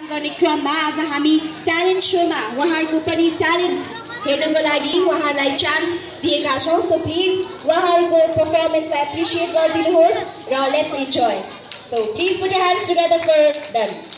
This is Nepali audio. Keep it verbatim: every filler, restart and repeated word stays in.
गर्ने क्रममा आज हामी ट्यालेन्ट शोमा उहाँहरूको पनि ट्यालेन्ट हेर्नको लागि उहाँहरूलाई चान्स दिएका छौँ। सो प्लिज उहाँहरूको पर्फर्मेन्सलाई एप्रिसिएट गरिदिनुहोस् र let's enjoy. So please put your hands together for them.